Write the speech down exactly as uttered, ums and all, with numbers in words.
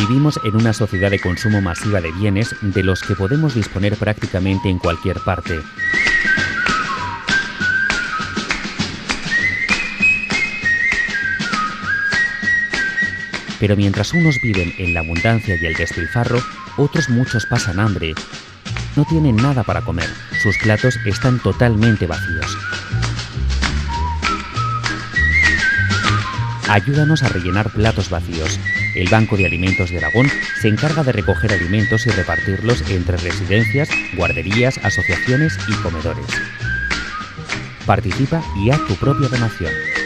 Vivimos en una sociedad de consumo masiva de bienes de los que podemos disponer prácticamente en cualquier parte. Pero mientras unos viven en la abundancia y el despilfarro, otros muchos pasan hambre. No tienen nada para comer, sus platos están totalmente vacíos. Ayúdanos a rellenar platos vacíos. El Banco de Alimentos de Aragón se encarga de recoger alimentos y repartirlos entre residencias, guarderías, asociaciones y comedores. Participa y haz tu propia donación.